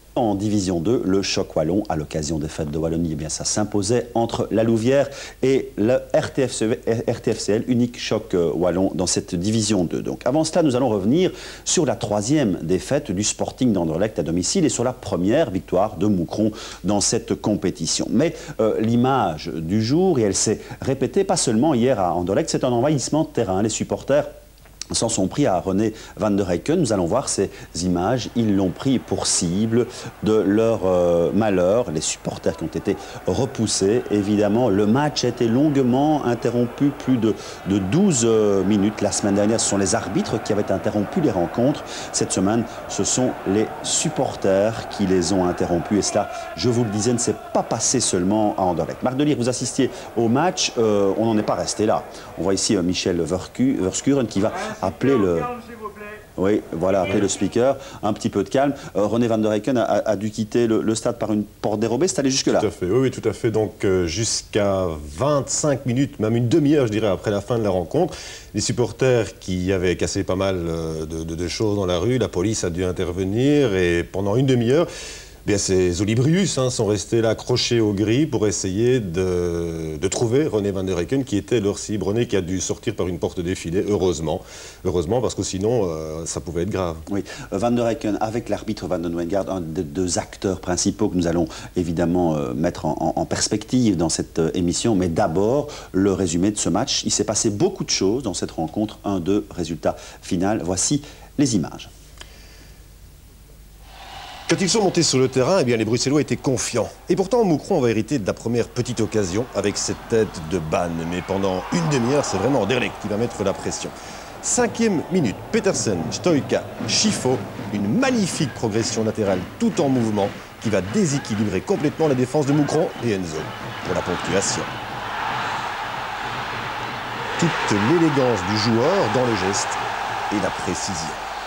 En Division 2, le choc wallon, à l'occasion des fêtes de Wallonie, eh bien, ça s'imposait entre la Louvière et le RTFCL, unique choc wallon dans cette Division 2. Donc, avant cela, nous allons revenir sur la troisième défaite du Sporting d'Anderlecht à domicile et sur la première victoire de Moucron dans cette compétition. Mais l'image du jour, et elle s'est répétée pas seulement hier à Anderlecht, c'est un envahissement de terrain. Les supporters s'en sont pris à René van der Eycken. Nous allons voir ces images. Ils l'ont pris pour cible de leur malheur. Les supporters qui ont été repoussés. Évidemment, le match a été longuement interrompu, plus de 12 minutes. La semaine dernière, ce sont les arbitres qui avaient interrompu les rencontres. Cette semaine, ce sont les supporters qui les ont interrompus. Et cela, je vous le disais, ne s'est pas passé seulement à Anderlecht. Marc Delire, vous assistiez au match. On n'en est pas resté là. On voit ici Michel Verschuren qui va appeler le... Oui, voilà, appeler le speaker, un petit peu de calme. René van der Eycken a dû quitter le stade par une porte dérobée, c'est allé jusque-là. Tout à fait, oui, tout à fait. Donc jusqu'à 25 minutes, même une demi-heure, je dirais, après la fin de la rencontre, les supporters qui avaient cassé pas mal de choses dans la rue, la police a dû intervenir et pendant une demi-heure, bien, ces Olibrius sont restés là accrochés aux grilles pour essayer de trouver René van der Eycken qui était leur cible. René qui a dû sortir par une porte défilée, heureusement. Heureusement parce que sinon ça pouvait être grave. Oui, van der Eycken avec l'arbitre Van den Weingart, un des deux acteurs principaux que nous allons évidemment mettre en perspective dans cette émission. Mais d'abord, le résumé de ce match. Il s'est passé beaucoup de choses dans cette rencontre. 1-2, résultat final. Voici les images. Quand ils sont montés sur le terrain, eh bien, les Bruxellois étaient confiants. Et pourtant, Moucron va hériter de la première petite occasion avec cette tête de Ban. Mais pendant une demi-heure, c'est vraiment Anderlecht qui va mettre la pression. 5e minute, Petersen, Stoïka, Schifo, une magnifique progression latérale tout en mouvement qui va déséquilibrer complètement la défense de Moucron et Enzo pour la ponctuation. Toute l'élégance du joueur dans le geste et la précision.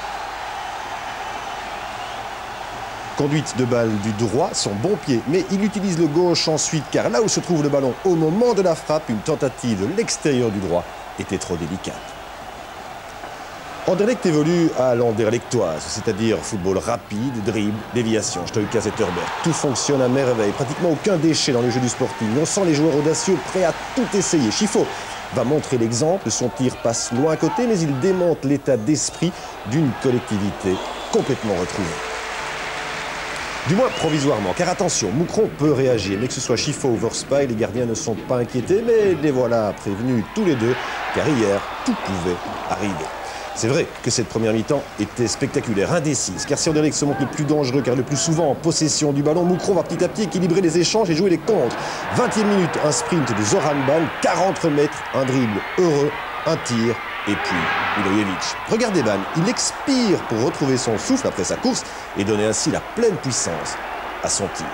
Conduite de balle du droit, son bon pied, mais il utilise le gauche ensuite, car là où se trouve le ballon, au moment de la frappe, une tentative de l'extérieur du droit était trop délicate. Anderlecht évolue à l'anderlechtoise, c'est-à-dire football rapide, dribble, déviation, Stoïka Zetterberg. Tout fonctionne à merveille, pratiquement aucun déchet dans le jeu du Sporting. On sent les joueurs audacieux prêts à tout essayer. Schifo va montrer l'exemple, son tir passe loin à côté, mais il démontre l'état d'esprit d'une collectivité complètement retrouvée. Du moins provisoirement, car attention, Moucron peut réagir, mais que ce soit Schifo ou Verspail, les gardiens ne sont pas inquiétés, mais les voilà prévenus tous les deux, car hier, tout pouvait arriver. C'est vrai que cette première mi-temps était spectaculaire, indécise, car si Anderlecht se montre le plus dangereux, car le plus souvent en possession du ballon, Moucron va petit à petit équilibrer les échanges et jouer les contres. 20e minute, un sprint de Zoran Ban, 40 mètres, un dribble heureux, un tir, et puis Milojevic. Regardez Ban, il expire pour retrouver son souffle après sa course et donner ainsi la pleine puissance à son tir.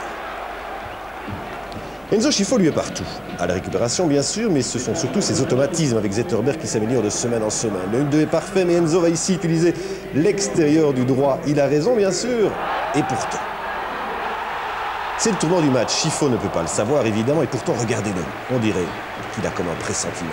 Enzo Schifo lui est partout. À la récupération bien sûr, mais ce sont surtout ses automatismes avec Zetterberg qui s'améliorent de semaine en semaine. Le 1-2 est parfait, mais Enzo va ici utiliser l'extérieur du droit. Il a raison bien sûr, et pourtant. C'est le tournant du match. Schifo ne peut pas le savoir évidemment, et pourtant regardez-le. On dirait qu'il a comme un pressentiment.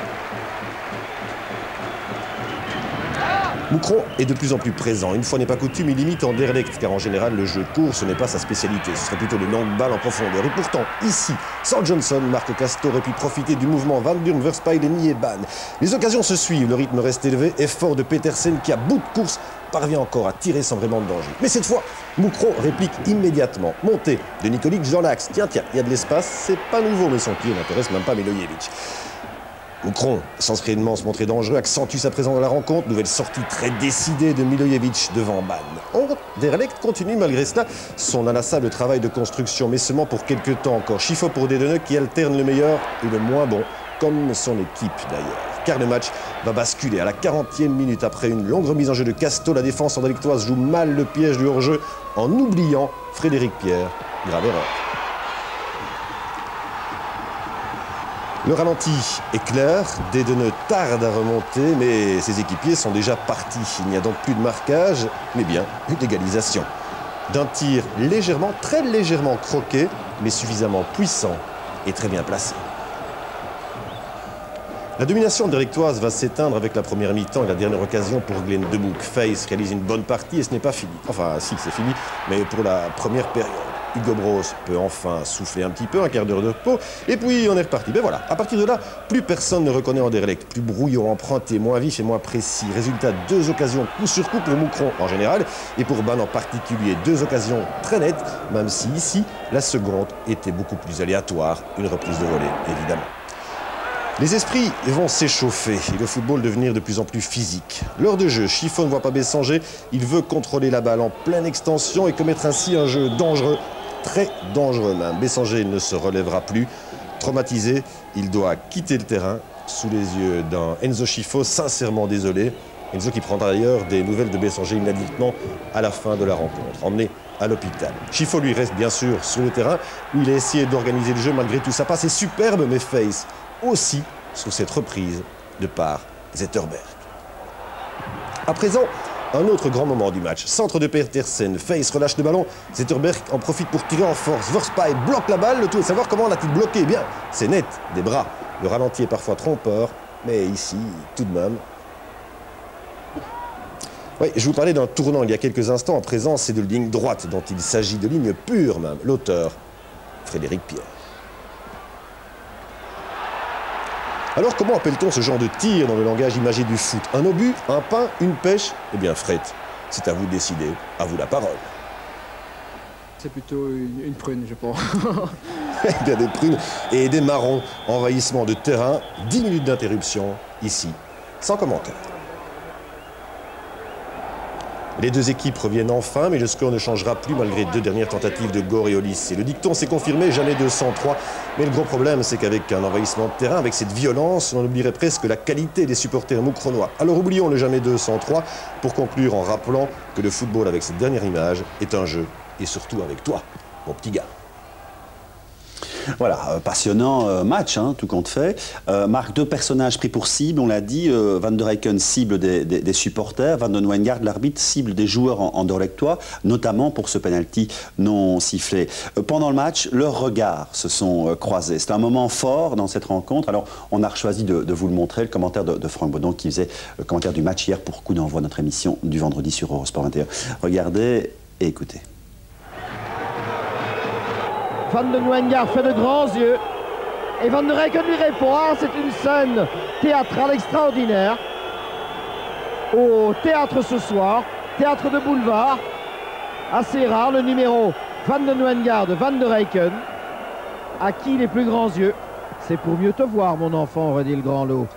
Moucron est de plus en plus présent. Une fois n'est pas coutume, il limite Anderlecht, car en général, le jeu court, ce n'est pas sa spécialité. Ce serait plutôt les longues balles en profondeur. Et pourtant, ici, sans Johnson, Marc Castor aurait pu profiter du mouvement Van Durn, Verspail et Ban. Les occasions se suivent, le rythme reste élevé. Effort de Petersen qui, à bout de course, parvient encore à tirer sans vraiment de danger. Mais cette fois, Moucron réplique immédiatement. Montée de Nikolic dans l'axe. Tiens, il y a de l'espace, c'est pas nouveau, mais son tir n'intéresse même pas Milojevic. Moucron, sans réellement se montrer dangereux, accentue sa présence dans la rencontre. Nouvelle sortie très décidée de Milojevic devant Ban. Anderlecht continue malgré cela son inlassable travail de construction, mais seulement pour quelques temps encore. Schifo pour des Deneux qui alternent le meilleur et le moins bon, comme son équipe d'ailleurs. Car le match va basculer à la 40e minute après une longue remise en jeu de Casto. La défense anderlechtoise joue mal le piège du hors-jeu en oubliant Frédéric Pierre. Grave erreur. Le ralenti est clair, Dedeneux tarde à remonter, mais ses équipiers sont déjà partis. Il n'y a donc plus de marquage, mais bien une égalisation. D'un tir légèrement, très légèrement croqué, mais suffisamment puissant et très bien placé. La domination anderlechtoise va s'éteindre avec la première mi-temps et la dernière occasion pour Glenn De Boeck. Face réalise une bonne partie et ce n'est pas fini. Enfin, si, c'est fini, mais pour la première période. Hugo Bros peut enfin souffler un petit peu, un quart d'heure de repos, et puis on est reparti. Ben voilà, à partir de là, plus personne ne reconnaît Anderlecht. Plus brouillon, emprunté, moins vif et moins précis. Résultat, 2 occasions coup sur coup pour Moucron en général, et pour Ban en particulier. 2 occasions très nettes, même si ici, la seconde était beaucoup plus aléatoire. Une reprise de volée, évidemment. Les esprits vont s'échauffer et le football devenir de plus en plus physique. Lors de jeu, Chiffon ne voit pas Bessanger, il veut contrôler la balle en pleine extension et commettre ainsi un jeu dangereux, très dangereux même. Bessanger ne se relèvera plus. Traumatisé, il doit quitter le terrain sous les yeux d'un Enzo Scifo sincèrement désolé. Enzo qui prendra d'ailleurs des nouvelles de Bessanger inéditement à la fin de la rencontre, emmené à l'hôpital. Scifo lui reste bien sûr sur le terrain où il a essayé d'organiser le jeu malgré tout. Sa passe est superbe mais Face aussi sur cette reprise de par Zetterberg. À présent, un autre grand moment du match. Centre de Petersen, Face relâche le ballon, Zetterberg en profite pour tirer en force. Verspaet bloque la balle, le tout est de savoir comment l'a-t-il bloqué. Eh bien, c'est net, des bras. Le ralenti est parfois trompeur, mais ici, tout de même. Oui, je vous parlais d'un tournant il y a quelques instants. À présent, c'est de ligne droite dont il s'agit, de ligne pure même. L'auteur, Frédéric Pierre. Alors comment appelle-t-on ce genre de tir dans le langage imagé du foot? Un obus, un pain, une pêche? Eh bien Fred, c'est à vous de décider, à vous la parole. C'est plutôt une prune, je pense. Eh bien des prunes et des marrons, envahissement de terrain, 10 minutes d'interruption, ici, sans commentaire. Les deux équipes reviennent enfin, mais le score ne changera plus malgré 2 dernières tentatives de Gore et Olis. Et le dicton s'est confirmé, jamais 203. Mais le gros problème, c'est qu'avec un envahissement de terrain, avec cette violence, on oublierait presque la qualité des supporters moucronois. Alors oublions le jamais 203 pour conclure en rappelant que le football, avec cette dernière image, est un jeu, et surtout avec toi, mon petit gars. Voilà, passionnant match, hein, tout compte fait. Marc, 2 personnages pris pour cible, on l'a dit. Van der Eycken cible des supporters, Van den Wijngaard, l'arbitre, cible des joueurs anderlechtois, notamment pour ce penalty non sifflé. Pendant le match, leurs regards se sont croisés. C'est un moment fort dans cette rencontre. Alors, on a choisi de vous le montrer, le commentaire de Franck Baudon qui faisait le commentaire du match hier pour coup d'envoi de notre émission du vendredi sur Eurosport 21. Regardez et écoutez. Van den Wijngaard fait de grands yeux et Van der Eycken lui répond. Ah, c'est une scène théâtrale extraordinaire. Au théâtre ce soir, théâtre de boulevard, assez rare, le numéro Van den Wijngaard, Van der Eycken. À qui les plus grands yeux? C'est pour mieux te voir, mon enfant, aurait dit le grand lot.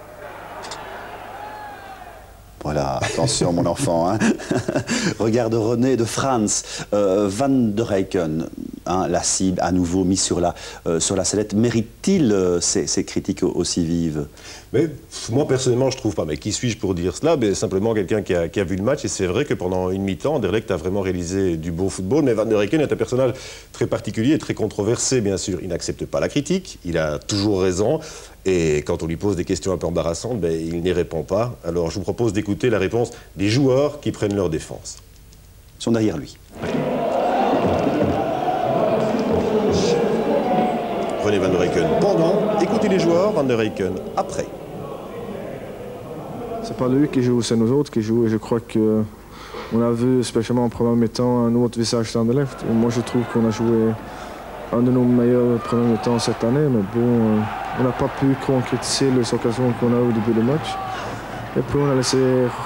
Voilà, attention mon enfant. Hein. Regarde René de Franz, Van der Eycken, hein, la cible à nouveau mise sur la sellette. Mérite-t-il ces critiques aussi vives? Mais moi personnellement je trouve pas. Mais qui suis-je pour dire cela? Simplement quelqu'un qui a vu le match. Et c'est vrai que pendant une mi-temps, Anderlecht a vraiment réalisé du beau football. Mais Van der Eycken est un personnage très particulier et très controversé bien sûr. Il n'accepte pas la critique, il a toujours raison. Et quand on lui pose des questions un peu embarrassantes, il n'y répond pas. Alors je vous propose d'écouter la réponse des joueurs qui prennent leur défense. Ils sont derrière lui. René Van der Eycken pendant, écoutez les joueurs, Van der Eycken après. C'est pas lui qui joue, c'est nous autres qui jouent. Et je crois qu'on a vu, spécialement en première mi-temps, un autre visage d'Anderlecht. Moi je trouve qu'on a joué un de nos meilleurs premiers mi-temps cette année. Mais bon, on n'a pas pu concrétiser les occasions qu'on a au début du match. Et puis on a laissé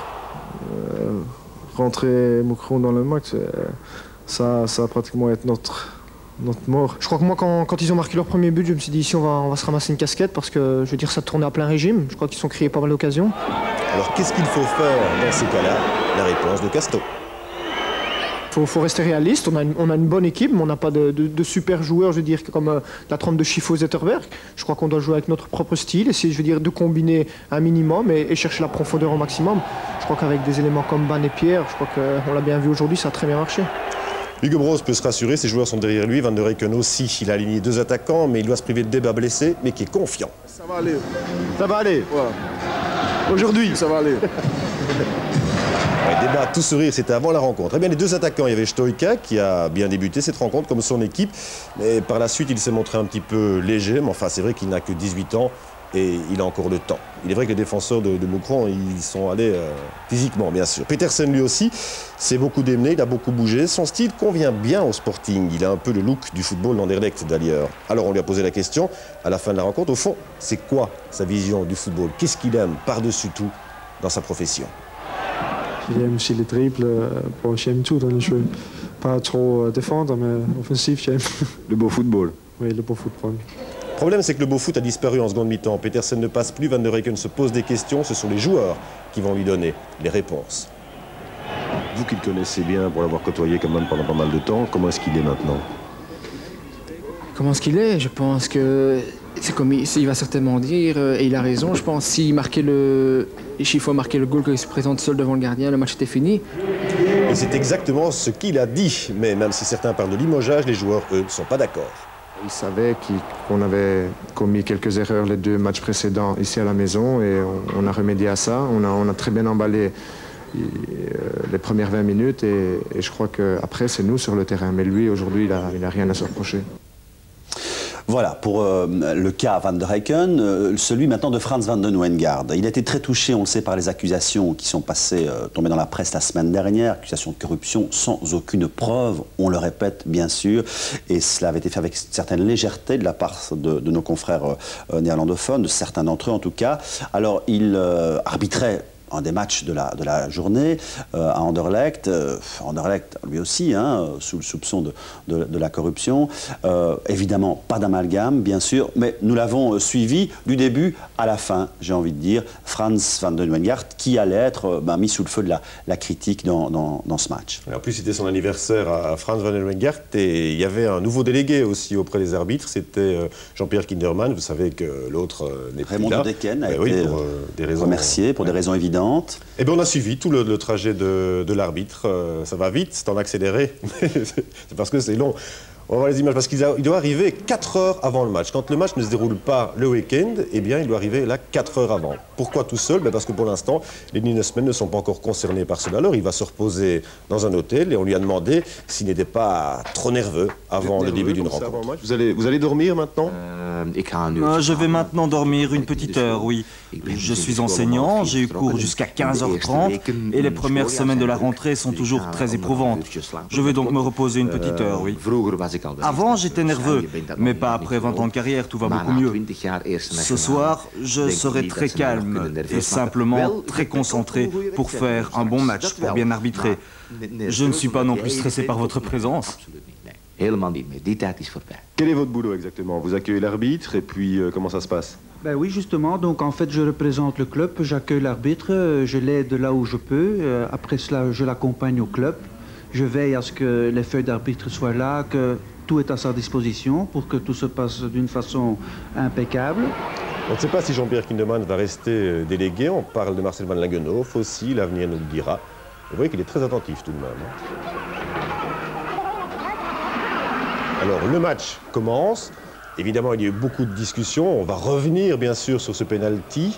rentrer Moucron dans le match. Ça a pratiquement été notre mort. Je crois que moi, quand ils ont marqué leur premier but, je me suis dit ici on va se ramasser une casquette parce que je veux dire ça tournait à plein régime. Je crois qu'ils sont créés pas mal d'occasions. Alors qu'est-ce qu'il faut faire dans ces cas-là? La réponse de Casto. Faut rester réaliste, on a une bonne équipe, mais on n'a pas de super joueurs, je veux dire, comme la trempe de Scifo Zetterberg. Je crois qu'on doit jouer avec notre propre style, essayer, je veux dire, de combiner un minimum et chercher la profondeur au maximum. Je crois qu'avec des éléments comme Ban et Pierre, je crois qu'on l'a bien vu aujourd'hui, ça a très bien marché. Hugo Bros peut se rassurer, ses joueurs sont derrière lui, Van der Eycken aussi. Il a aligné 2 attaquants, mais il doit se priver de Débat blessé, mais qui est confiant. Ça va aller. Ça va aller. Voilà. Aujourd'hui. Ça va aller. Ouais, Débat, tout sourire, c'était avant la rencontre. Eh bien, les 2 attaquants, il y avait Stoïka qui a bien débuté cette rencontre comme son équipe. Mais par la suite, il s'est montré un petit peu léger. Mais enfin, c'est vrai qu'il n'a que 18 ans. et il a encore le temps. Il est vrai que les défenseurs de Moucron, ils sont allés physiquement, bien sûr. Petersen, lui aussi, s'est beaucoup démené, il a beaucoup bougé. Son style convient bien au Sporting. Il a un peu le look du football d'Anderlecht, d'ailleurs. Alors, on lui a posé la question, à la fin de la rencontre, au fond, c'est quoi sa vision du football? Qu'est-ce qu'il aime, par-dessus tout, dans sa profession? J'aime aussi les dribbles. Bon, j'aime tout dans le jeu. Pas trop défendre, mais offensif, j'aime. Le beau football. Oui, le beau football. Le problème, c'est que le beau foot a disparu en seconde mi-temps. Petersen ne passe plus, Van der Reyken se pose des questions. Ce sont les joueurs qui vont lui donner les réponses. Vous qui le connaissez bien pour l'avoir côtoyé quand même pendant pas mal de temps, comment est-ce qu'il est maintenant? Comment est-ce qu'il est? Je pense que c'est comme il va certainement dire, et il a raison, je pense, s'il faut marquer le goal, qu'il se présente seul devant le gardien, le match était fini. Et c'est exactement ce qu'il a dit. Mais même si certains parlent de limogeage, les joueurs, eux, ne sont pas d'accord. Il savait qu'on avait commis quelques erreurs les 2 matchs précédents ici à la maison et on a remédié à ça. On a très bien emballé les premières 20 minutes et je crois qu'après c'est nous sur le terrain. Mais lui aujourd'hui il n'a rien à se reprocher. Voilà, pour le cas Van der Reyken, celui maintenant de Frans van den Wijngaard. Il a été très touché, on le sait, par les accusations qui sont passées, tombées dans la presse la semaine dernière, accusations de corruption sans aucune preuve, on le répète bien sûr, et cela avait été fait avec une certaine légèreté de la part de nos confrères néerlandophones, de certains d'entre eux en tout cas. Alors il arbitrait un des matchs de la journée à Anderlecht. Anderlecht, lui aussi, hein, sous le soupçon de la corruption. Évidemment, pas d'amalgame, bien sûr, mais nous l'avons suivi du début à la fin, j'ai envie de dire, Frans van den Wijngaard, qui allait être mis sous le feu de la critique dans ce match. En plus, c'était son anniversaire à Frans van den Wijngaard et il y avait un nouveau délégué aussi auprès des arbitres, c'était Jean-Pierre Kinderman. Vous savez que l'autre n'est plus là. Raymond de Decken a été des raisons, remercié pour des raisons évidentes. Eh bien, on a suivi tout le trajet de l'arbitre. Ça va vite, c'est en accéléré. C'est parce que c'est long. On va voir les images, parce qu'il doit arriver 4 heures avant le match. Quand le match ne se déroule pas le week-end, eh bien, il doit arriver là 4 heures avant. Pourquoi tout seul? Parce que pour l'instant, les Nîmes-Semaines ne sont pas encore concernés par cela. Alors, il va se reposer dans un hôtel et on lui a demandé s'il n'était pas trop nerveux avant le début d'une rencontre. Vous allez dormir maintenant? Je vais maintenant dormir une petite heure, oui. Je suis enseignant, j'ai eu cours jusqu'à 15h30 et les premières semaines de la rentrée sont toujours très éprouvantes. Je vais donc me reposer une petite heure, oui. Avant, j'étais nerveux, mais pas après 20 ans de carrière, tout va beaucoup mieux. Ce soir, je serai très calme et simplement très concentré pour faire un bon match, pour bien arbitrer. Je ne suis pas non plus stressé par votre présence. Quel est votre boulot exactement? Vous accueillez l'arbitre et puis comment ça se passe? Ben oui, justement. Donc en fait, je représente le club, j'accueille l'arbitre, je l'aide là où je peux. Après cela, je l'accompagne au club. Je veille à ce que les feuilles d'arbitre soient là, que tout est à sa disposition pour que tout se passe d'une façon impeccable. On ne sait pas si Jean-Pierre Kinderman va rester délégué. On parle de Marcel Van Langenhoff aussi, l'avenir nous le dira. Vous voyez qu'il est très attentif tout de même. Alors, le match commence. Évidemment, il y a eu beaucoup de discussions. On va revenir, bien sûr, sur ce penalty.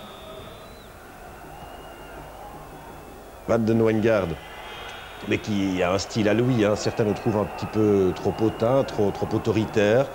Van den Wijngaard, mais qui a un style à lui. Hein. Certains le trouvent un petit peu trop hautain, trop autoritaire.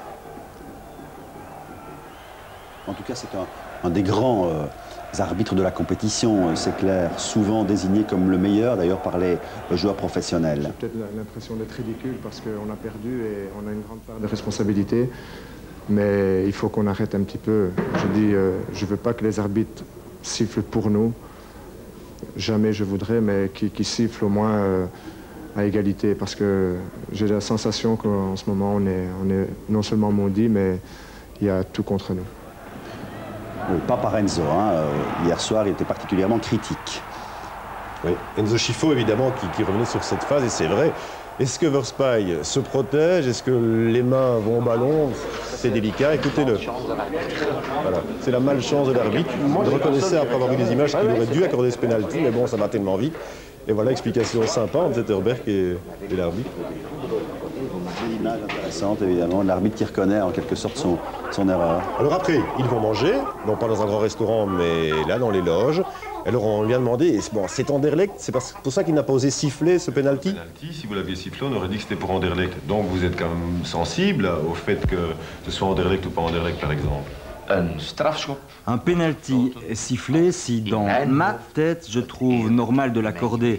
En tout cas, c'est un des grands arbitres de la compétition, c'est clair, souvent désigné comme le meilleur, d'ailleurs, par les joueurs professionnels. J'ai peut-être l'impression d'être ridicule parce qu'on a perdu et on a une grande part de responsabilité. Mais il faut qu'on arrête un petit peu. Je dis, je ne veux pas que les arbitres sifflent pour nous. Jamais je voudrais, mais qu'ils sifflent au moins à égalité. Parce que j'ai la sensation qu'en ce moment, on est non seulement maudit, mais il y a tout contre nous. Oui, pas par Enzo. Hein. Hier soir, il était particulièrement critique. Oui, Enzo Scifo, évidemment, qui revenait sur cette phase, et c'est vrai. Est-ce que Verspaille se protège? Est-ce que les mains vont au ballon? C'est délicat, écoutez-le. Voilà, c'est la malchance de l'arbitre. Il reconnaissait après avoir vu des images qu'il aurait dû accorder ce pénalty, mais bon, ça va tellement vite. Et voilà, explication sympa entre Zetterberg et l'arbitre. Une image intéressante, évidemment, l'arbitre qui reconnaît en quelque sorte son erreur. Alors après, ils vont manger, non pas dans un grand restaurant, mais là, dans les loges. Alors on lui a demandé, bon, c'est Anderlecht, c'est pour ça qu'il n'a pas osé siffler ce penalty? Si vous l'aviez sifflé, on aurait dit que c'était pour Anderlecht. Donc vous êtes quand même sensible au fait que ce soit Anderlecht ou pas Anderlecht, par exemple? Un penalty est sifflé si, dans ma tête, je trouve normal de l'accorder.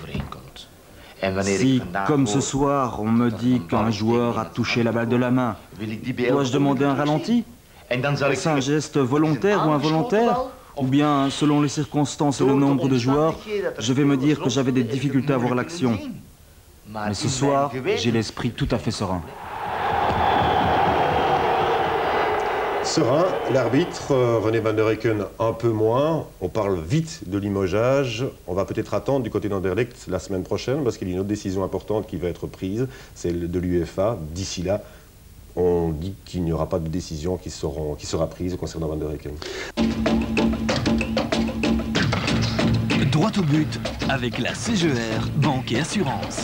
Si, comme ce soir, on me dit qu'un joueur a touché la balle de la main, dois-je demander un ralenti? Est-ce un geste volontaire ou involontaire? Ou bien, selon les circonstances et le nombre de joueurs, je vais me dire que j'avais des difficultés à voir l'action. Mais ce soir, j'ai l'esprit tout à fait serein. Serein, l'arbitre, René van der Hecken, un peu moins. On parle vite de limogeage. On va peut-être attendre du côté d'Anderlecht la semaine prochaine parce qu'il y a une autre décision importante qui va être prise, celle de l'UEFA. D'ici là, on dit qu'il n'y aura pas de décision qui sera prise concernant Van der Hecken. Droit au but avec la CGR, Banque et Assurance.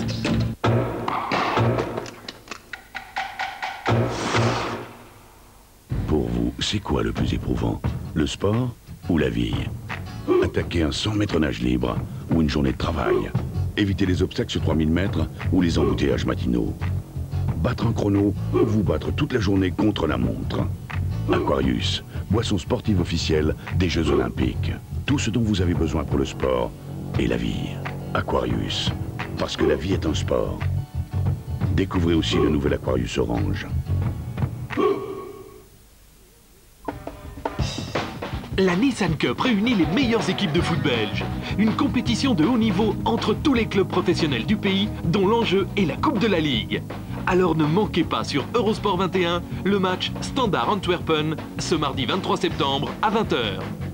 Pour vous, c'est quoi le plus éprouvant? Le sport ou la vie? Attaquer un 100 mètres nage libre ou une journée de travail? Éviter les obstacles sur 3000 mètres ou les embouteillages matinaux? Battre un chrono ou vous battre toute la journée contre la montre? Aquarius, boisson sportive officielle des Jeux Olympiques. Tout ce dont vous avez besoin pour le sport et la vie. Aquarius, parce que la vie est un sport. Découvrez aussi le nouvel Aquarius Orange. La Nissan Cup réunit les meilleures équipes de foot belge. Une compétition de haut niveau entre tous les clubs professionnels du pays, dont l'enjeu est la Coupe de la Ligue. Alors ne manquez pas sur Eurosport 21 le match Standard Antwerpen ce mardi 23 septembre à 20 h.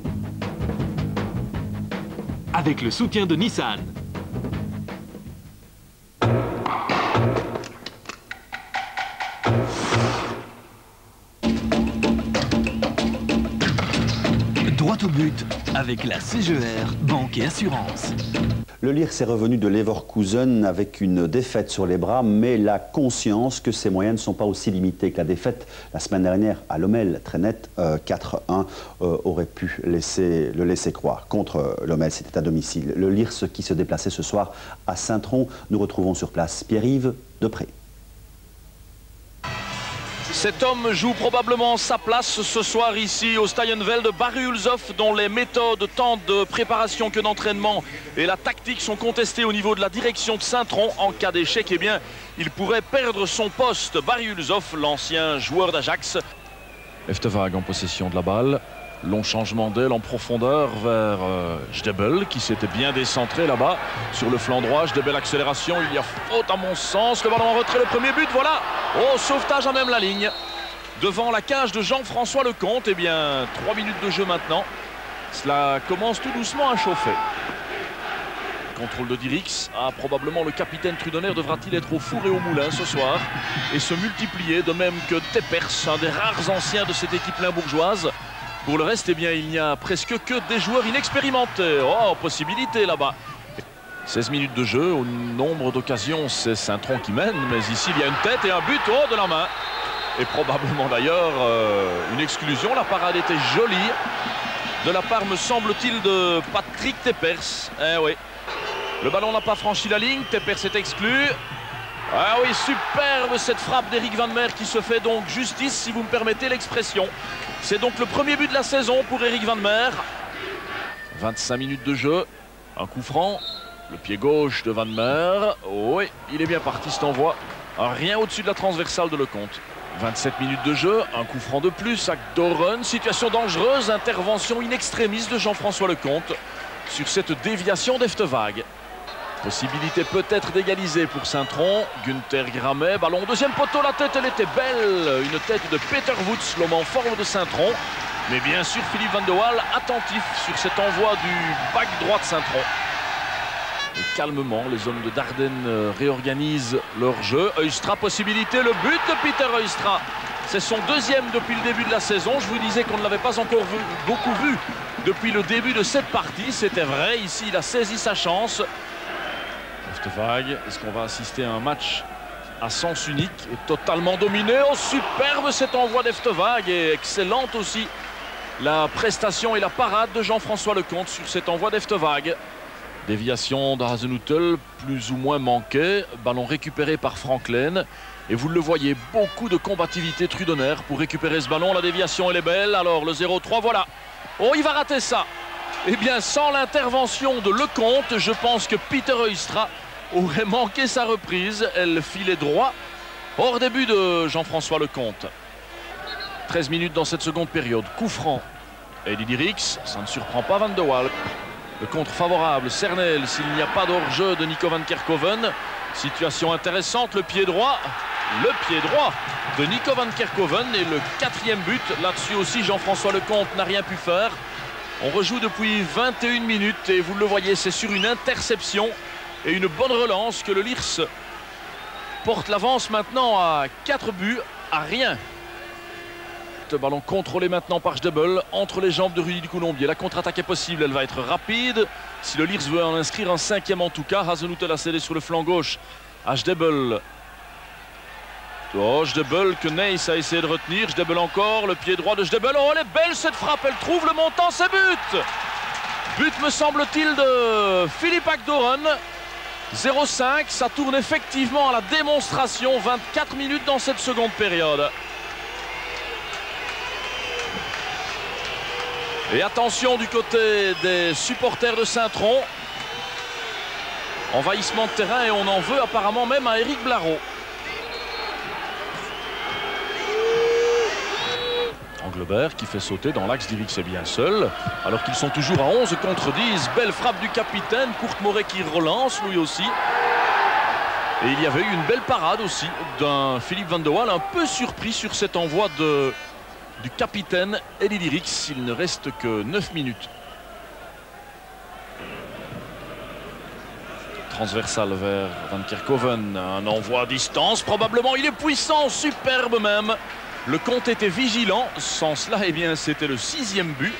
Avec le soutien de Nissan. Droit au but avec la CGR, Banque et Assurance. Le Lierse est revenu de Leverkusen avec une défaite sur les bras, mais la conscience que ses moyens ne sont pas aussi limités que la défaite la semaine dernière à Lommel, très nette, 4-1, aurait pu le laisser croire. Contre Lommel, c'était à domicile. Le Lierse qui se déplaçait ce soir à Saint-Tron. Nous retrouvons sur place Pierre-Yves Depré. Cet homme joue probablement sa place ce soir ici au Stadienveld de Barry-Hulshoff, dont les méthodes tant de préparation que d'entraînement et la tactique sont contestées au niveau de la direction de Saint-Tron. En cas d'échec, eh bien, il pourrait perdre son poste. Barry-Hulshoff, l'ancien joueur d'Ajax. Eftevag en possession de la balle. Long changement d'aile en profondeur vers Jdebel qui s'était bien décentré là-bas sur le flanc droit. Jdebel accélération, il y a faute à mon sens. Le ballon en retrait, le premier but, voilà. Oh, sauvetage à même la ligne. Devant la cage de Jean-François Lecomte, eh bien 3 minutes de jeu maintenant. Cela commence tout doucement à chauffer. Contrôle de Dirix. Ah, probablement le capitaine Trudonner devra-t-il être au four et au moulin ce soir et se multiplier, de même que Teppers, un des rares anciens de cette équipe limbourgeoise. Pour le reste, eh bien, il n'y a presque que des joueurs inexpérimentés. Oh, possibilité là-bas. 16 minutes de jeu, au nombre d'occasions, c'est Saint-Tron qui mène. Mais ici, il y a une tête et un but de la main. Et probablement d'ailleurs une exclusion. La parade était jolie. De la part, me semble-t-il, de Patrick Teppers. Eh oui. Le ballon n'a pas franchi la ligne. Teppers est exclu. Ah oui, superbe cette frappe d'Eric Van Meer qui se fait donc justice, si vous me permettez l'expression. C'est donc le premier but de la saison pour Eric Van Meer. 25 minutes de jeu, un coup franc, le pied gauche de Van Meer. Oui, il est bien parti cet envoi. Rien au-dessus de la transversale de Lecomte. 27 minutes de jeu, un coup franc de plus à Doren. Situation dangereuse, intervention in extremis de Jean-François Lecomte sur cette déviation d'Eftevag. Possibilité peut-être d'égaliser pour Saint-Tron. Günther Gramet, ballon au deuxième poteau, la tête elle était belle. Une tête de Peter Woods, l'homme en forme de Saint-Tron. Mais bien sûr Philippe Van de Waal attentif sur cet envoi du back droit de Saint-Tron. Et calmement, les hommes de Dardenne réorganisent leur jeu. Heustra, possibilité, le but de Peter Heustra. C'est son deuxième depuis le début de la saison. Je vous disais qu'on ne l'avait pas encore beaucoup vu depuis le début de cette partie. C'était vrai, ici il a saisi sa chance. Eftevag, est-ce qu'on va assister à un match à sens unique et totalement dominé? Oh, superbe cet envoi d'Eftevag et excellente aussi la prestation et la parade de Jean-François Lecomte sur cet envoi d'Eftevag. Déviation de Hasenhüttl, plus ou moins manquée. Ballon récupéré par Franklin. Et vous le voyez, beaucoup de combativité Trudonner pour récupérer ce ballon. La déviation, elle est belle. Alors le 0-3, voilà. Oh, il va rater ça. Eh bien, sans l'intervention de Lecomte, je pense que Peter Oystra aurait manqué sa reprise. Elle filait droit. Hors début de Jean-François Lecomte. 13 minutes dans cette seconde période. Coup franc. Et Lily Rix, ça ne surprend pas Van de Waal. Le contre favorable, Cernel, s'il n'y a pas d'hors-jeu de Nico van Kerkhoven. Situation intéressante, le pied droit de Nico van Kerkhoven. Et le 4e but, là-dessus aussi Jean-François Lecomte n'a rien pu faire. On rejoue depuis 21 minutes et vous le voyez, c'est sur une interception et une bonne relance que le Lierse porte l'avance maintenant à 4 buts à rien. Le ballon contrôlé maintenant par Jdebel entre les jambes de Rudy Coulombier. La contre-attaque est possible, elle va être rapide. Si le Lierse veut en inscrire un 5e en tout cas, Hasenhüttl a cédé sur le flanc gauche à Jdebel. Oh, Jdebel que Neis a essayé de retenir. Jdebel encore, le pied droit de Jdebel. Oh, elle est belle cette frappe, elle trouve le montant, c'est but. But me semble-t-il de Philippe Akdoren. 0-5, ça tourne effectivement à la démonstration. 24 minutes dans cette seconde période. Et attention du côté des supporters de Saint-Tron. Envahissement de terrain et on en veut apparemment même à Éric Blareau. Englebert qui fait sauter dans l'axe d'Éric, c'est bien seul. Alors qu'ils sont toujours à 11 contre 10. Belle frappe du capitaine. Kurt Moret qui relance lui aussi. Et il y avait eu une belle parade aussi d'un Philippe Van de Waal, un peu surpris sur cet envoi du capitaine Elie Dirix. Il ne reste que 9 minutes. Transversal vers Van Kerkhoven. Un envoi à distance. Probablement il est puissant, superbe même. Le compte était vigilant. Sans cela, eh bien, c'était le 6e but.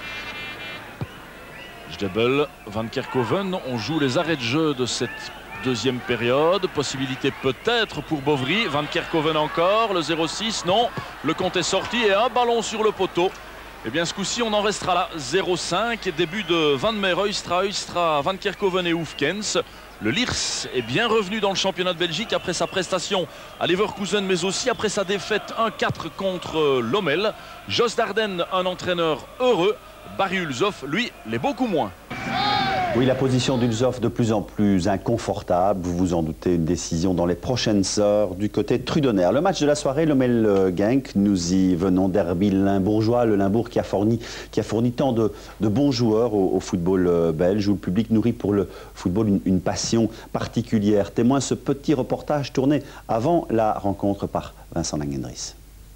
Jdebel, Van Kerkhoven. On joue les arrêts de jeu de cette deuxième période. Possibilité peut-être pour Bovry. Van Kerkhoven encore. Le 0-6, non. Le compte est sorti et un ballon sur le poteau. Eh bien, ce coup-ci, on en restera là. 0-5. Début de Van Meer, Oystra, Van Kerkhoven et Hoefkens. Le Lierse est bien revenu dans le championnat de Belgique après sa prestation à Leverkusen, mais aussi après sa défaite 1-4 contre Lommel. Jos Darden, un entraîneur heureux. Barry Hulshoff, lui, l'est beaucoup moins. Oui, la position d'Hulshoff de plus en plus inconfortable. Vous vous en doutez, une décision dans les prochaines heures du côté Trudonner. Le match de la soirée, Lommel-Genk, nous y venons, derby limbourgeois. Le Limbourg qui a fourni tant de bons joueurs au football belge, où le public nourrit pour le football une passion particulière. Témoin ce petit reportage tourné avant la rencontre par Vincent Langendries.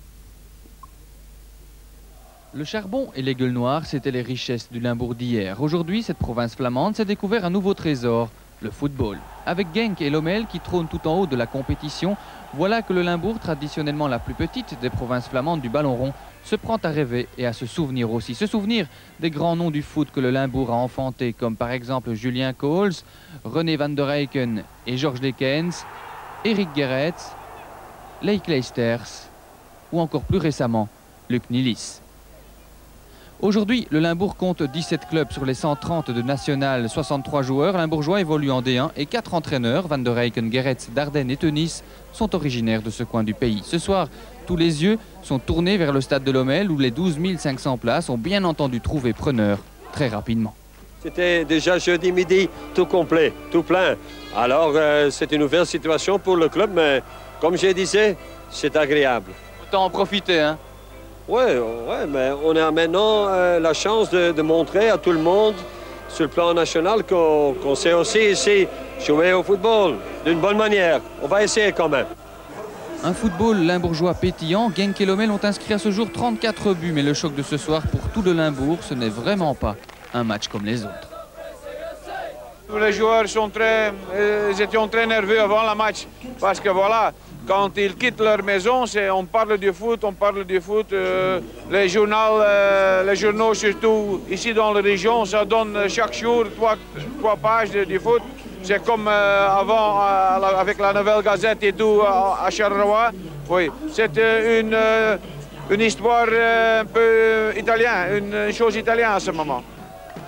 Le charbon et les gueules noires, c'étaient les richesses du Limbourg d'hier. Aujourd'hui, cette province flamande s'est découvert un nouveau trésor, le football. Avec Genk et Lommel qui trônent tout en haut de la compétition, voilà que le Limbourg, traditionnellement la plus petite des provinces flamandes du ballon rond, se prend à rêver et à se souvenir aussi. Se souvenir des grands noms du foot que le Limbourg a enfantés, comme par exemple Julien Coles, René van der Eycken et Georges Lekens, Eric Gerets, Leik Leisters ou encore plus récemment, Luc Nilis. Aujourd'hui, le Limbourg compte 17 clubs sur les 130 de national, 63 joueurs. Limbourgeois évoluent en D1 et 4 entraîneurs, Van der Eycken, Gerets, Darden et Tenis, sont originaires de ce coin du pays. Ce soir, tous les yeux sont tournés vers le stade de Lommel où les 12 500 places ont bien entendu trouvé preneur très rapidement. C'était déjà jeudi midi tout complet, tout plein. Alors c'est une nouvelle situation pour le club, mais comme je disais, c'est agréable. Autant en profiter, hein? Ouais, mais on a maintenant la chance de montrer à tout le monde sur le plan national qu'on sait aussi ici jouer au football d'une bonne manière. On va essayer quand même. Un football limbourgeois pétillant. Genk et Lommel ont inscrit à ce jour 34 buts, mais le choc de ce soir pour tout le Limbourg, ce n'est vraiment pas un match comme les autres. Tous les joueurs ils étaient très nerveux avant le match parce que voilà, quand ils quittent leur maison, on parle du foot, les journaux surtout ici dans la région, ça donne chaque jour 3 pages de foot. C'est comme avant avec la Nouvelle Gazette et tout à Charleroi. Oui, c'est une histoire un peu italienne, une chose italienne à ce moment.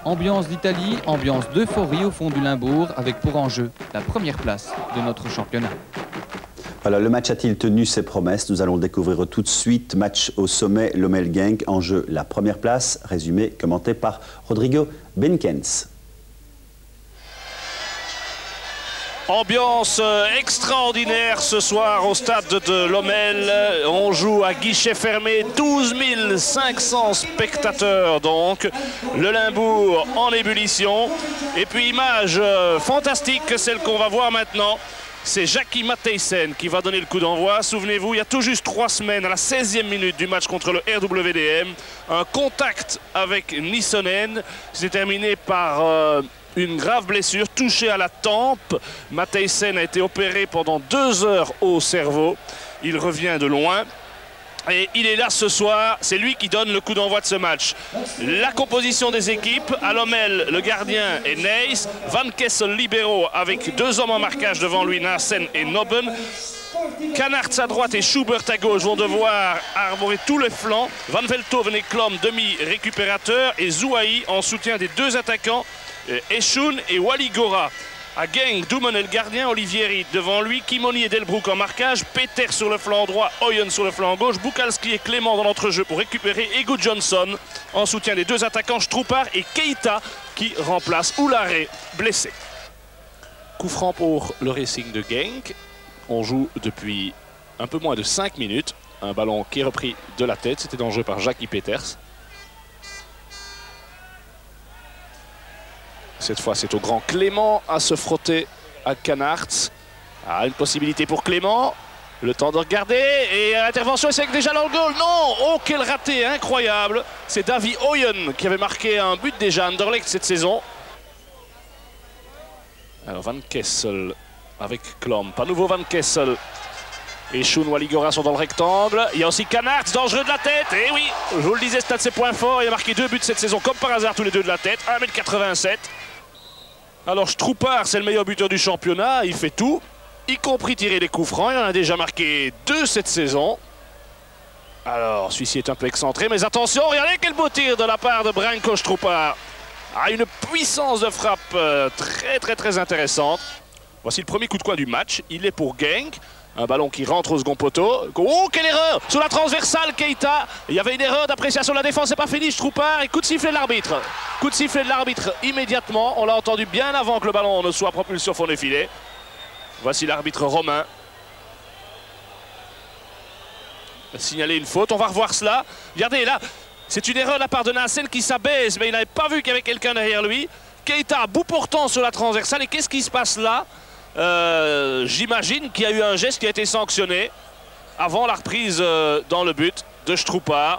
Ambiance d'Italie, ambiance d'euphorie au fond du Limbourg, avec pour enjeu la première place de notre championnat. Voilà, le match a-t-il tenu ses promesses? Nous allons le découvrir tout de suite. Match au sommet, Lommel Genk, en jeu la première place. Résumé commenté par Rodrigo Benkens. Ambiance extraordinaire ce soir au stade de Lommel. On joue à guichet fermé, 12 500 spectateurs donc. Le Limbourg en ébullition. Et puis image fantastique, celle qu'on va voir maintenant. C'est Jackie Matthijssen qui va donner le coup d'envoi. Souvenez-vous, il y a tout juste 3 semaines, à la 16e minute du match contre le RWDM, un contact avec Nissonen. C'est terminé par une grave blessure, touché à la tempe. Matthijssen a été opéré pendant 2 heures au cerveau. Il revient de loin. Et il est là ce soir, c'est lui qui donne le coup d'envoi de ce match. La composition des équipes, à Lommel, le gardien est Neys, Van Kessel libéraux avec 2 hommes en marquage devant lui, Nassen et Nobben. Canards à droite et Schubert à gauche vont devoir arborer tous les flancs. Van Veldhoven et Klom demi-récupérateurs et Zouaï en soutien des 2 attaquants, Echoun et Waligora. À Genk, Doumen est le gardien, Olivieri devant lui, Kimoni et Delbroek en marquage, Peter sur le flanc droit, Oyen sur le flanc gauche, Bukalski et Clément dans l'entrejeu pour récupérer Ego Johnson en soutien des 2 attaquants Stroupar et Keita qui remplace Oulare blessé. Coup franc pour le Racing de Genk. On joue depuis un peu moins de 5 minutes. Un ballon qui est repris de la tête, c'était en jeu par Jackie Peters. Cette fois, c'est au grand Clément à se frotter à Canards. Ah, une possibilité pour Clément. Le temps de regarder. Et l'intervention, c'est déjà dans le goal. Non! Oh, quel raté incroyable. C'est Davy Oyen qui avait marqué un but déjà à Anderlecht cette saison. Alors, Van Kessel avec Klom. Pas nouveau Van Kessel. Et Shun Waligora sont dans le rectangle. Il y a aussi Canards, dangereux de la tête. Et oui, je vous le disais, c'est un de ses points forts. Il a marqué 2 buts cette saison, comme par hasard, tous les 2 de la tête. 1,87 m. Alors Stroupar, c'est le meilleur buteur du championnat. Il fait tout, y compris tirer les coups francs. Il en a déjà marqué 2 cette saison. Alors, celui-ci est un peu excentré. Mais attention, regardez quel beau tir de la part de Branko Stroupar. Ah, une puissance de frappe très intéressante. Voici le premier coup de coin du match. Il est pour Genk. Un ballon qui rentre au second poteau. Oh, quelle erreur! Sur la transversale, Keita. Il y avait une erreur d'appréciation de la défense. C'est pas fini, Stroupar. Et coup de sifflet de l'arbitre. Coup de sifflet de l'arbitre immédiatement. On l'a entendu bien avant que le ballon ne soit propulsé au fond des filets. Voici l'arbitre romain. Signaler une faute. On va revoir cela. Regardez là. C'est une erreur de la part de Nassen qui s'abaisse. Mais il n'avait pas vu qu'il y avait quelqu'un derrière lui. Keita, bout portant sur la transversale. Et qu'est-ce qui se passe là? J'imagine qu'il y a eu un geste qui a été sanctionné avant la reprise dans le but de Stroupar.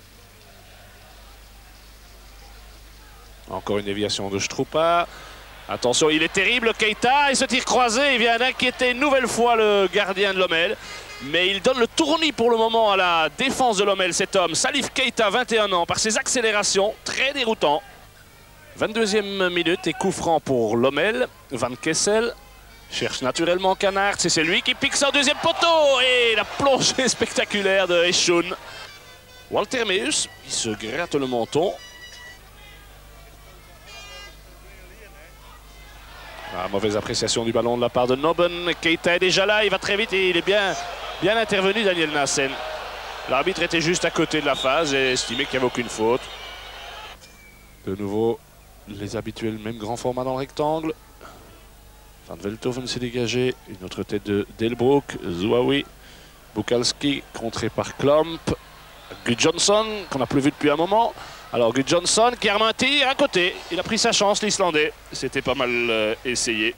Encore une déviation de Stroupar. Attention, il est terrible, Keita. Et ce tir croisé, il vient d'inquiéter une nouvelle fois le gardien de Lommel. Mais il donne le tournis pour le moment à la défense de Lommel, cet homme. Salif Keita, 21 ans, par ses accélérations, très déroutant. 22e minute et coup franc pour Lommel. Van Kessel cherche naturellement Canards, et c'est lui qui pique ça au 2e poteau. Et la plongée spectaculaire de Echoun. Walter Meus, qui se gratte le menton. Ah, mauvaise appréciation du ballon de la part de Nobben. Keita est déjà là, il va très vite et il est bien intervenu, Daniel Nassen. L'arbitre était juste à côté de la phase et estimait qu'il n'y avait aucune faute. De nouveau, les habituels, même grand format dans le rectangle. Van Veldhoven s'est dégagé, une autre tête de Delbroek, Zouaoui, Bukalski contré par Klomp, Gudjonsson qu'on n'a plus vu depuis un moment. Alors Gudjonsson qui arme un tir à côté, il a pris sa chance l'Islandais, c'était pas mal essayé.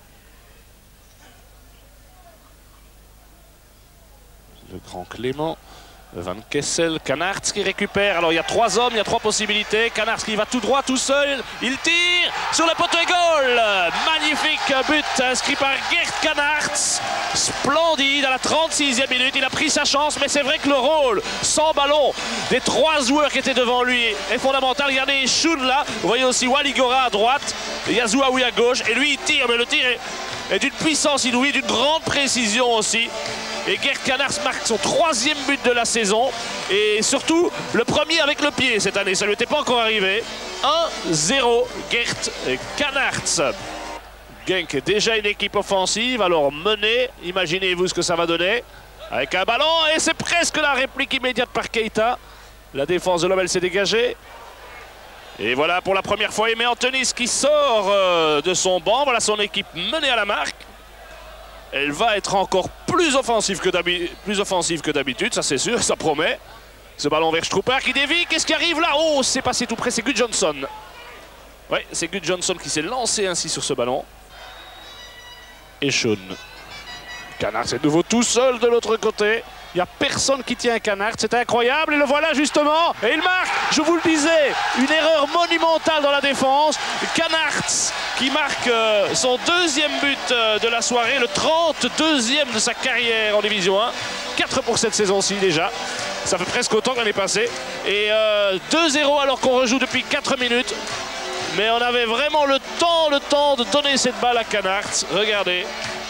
Le grand Clément, Van Kessel, Canards qui récupère. Alors il y a 3 hommes, il y a 3 possibilités. Canards qui va tout droit, tout seul. Il tire sur le poteau et goal. Magnifique but inscrit par Gert Canards. Splendide à la 36e minute. Il a pris sa chance, mais c'est vrai que le rôle sans ballon des 3 joueurs qui étaient devant lui est fondamental. Regardez Shun là. Vous voyez aussi Waligora à droite. Il y a Zouaoui à gauche. Et lui il tire, mais le tir est d'une puissance inouïe, d'une grande précision aussi. Et Gert Canards marque son 3e but de la saison. Et surtout, le premier avec le pied cette année. Ça ne lui était pas encore arrivé. 1-0 Gert Canards. Genk est déjà une équipe offensive, alors menée, imaginez-vous ce que ça va donner. Avec un ballon, et c'est presque la réplique immédiate par Keita. La défense de Lommel s'est dégagée. Et voilà pour la première fois Aimé Antonis qui sort de son banc. Voilà son équipe menée à la marque. Elle va être encore plus offensive que d'habitude, ça c'est sûr, ça promet. Ce ballon vers Strupar qui dévie, qu'est-ce qui arrive là? Oh, c'est passé tout près, c'est Gudjonsson. Ouais, c'est Gudjonsson qui s'est lancé ainsi sur ce ballon. Et Sean. Canards est de nouveau tout seul de l'autre côté. Il n'y a personne qui tient Canards, c'est incroyable. Et le voilà justement. Et il marque, je vous le disais, une erreur monumentale dans la défense. Canards qui marque son 2e but de la soirée, le 32e de sa carrière en Division 1. 4 pour cette saison-ci déjà. Ça fait presque autant que l'année passée. Et 2-0 alors qu'on rejoue depuis 4 minutes. Mais on avait vraiment le temps de donner cette balle à Canards. Regardez.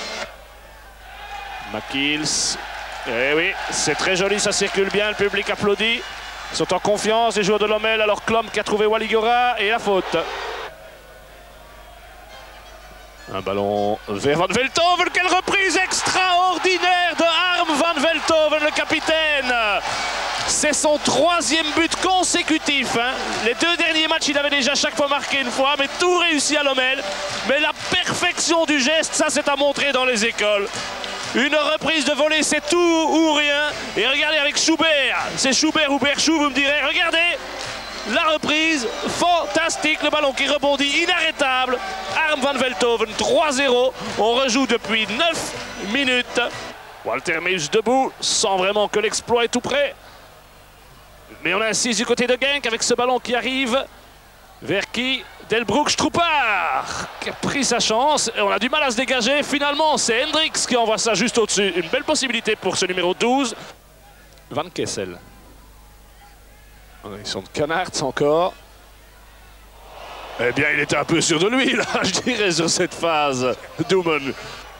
McKills. Eh oui, c'est très joli, ça circule bien, le public applaudit. Ils sont en confiance, les joueurs de Lommel, alors Klom qui a trouvé Waligora et la faute. Un ballon vers Van Velthoven, quelle reprise extraordinaire de Harm Van Velthoven, le capitaine. C'est son 3e but consécutif. Hein. Les 2 derniers matchs, il avait déjà chaque fois marqué une fois, mais tout réussi à Lommel. Mais la perfection du geste, ça c'est à montrer dans les écoles. Une reprise de volée, c'est tout ou rien. Et regardez avec Schubert, c'est Schubert ou Berchou, vous me direz, regardez la reprise, fantastique, le ballon qui rebondit, inarrêtable. Harm Van Velthoven, 3-0, on rejoue depuis 9 minutes. Walter Meus debout, sans vraiment que l'exploit est tout près. Mais on insiste du côté de Genk avec ce ballon qui arrive. Vers qui? Delbroek Strupar qui a pris sa chance et on a du mal à se dégager. Finalement, c'est Hendricks qui envoie ça juste au-dessus. Une belle possibilité pour ce numéro 12. Van Kessel. Ils sont de Canards encore. Eh bien, il était un peu sûr de lui, là, je dirais, sur cette phase. Doomen.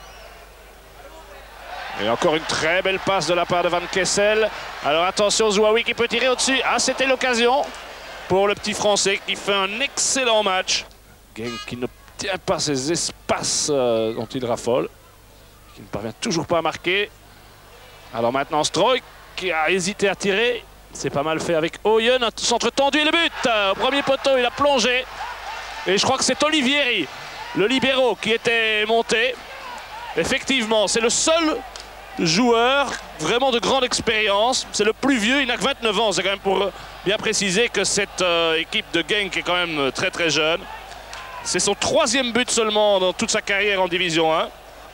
Et encore une très belle passe de la part de Van Kessel. Alors attention, Zouaoui qui peut tirer au-dessus. Ah, c'était l'occasion pour le petit Français qui fait un excellent match. Genk qui ne tient pas ces espaces dont il raffole. Qui ne parvient toujours pas à marquer. Alors maintenant, Stroik qui a hésité à tirer. C'est pas mal fait avec Oyen. Un centre tendu et le but. Au premier poteau, il a plongé. Et je crois que c'est Olivieri, le libéro, qui était monté. Effectivement, c'est le seul joueur vraiment de grande expérience. C'est le plus vieux, il n'a que 29 ans. C'est quand même pour bien préciser que cette équipe de Genk est quand même très très jeune. C'est son 3e but seulement dans toute sa carrière en Division 1.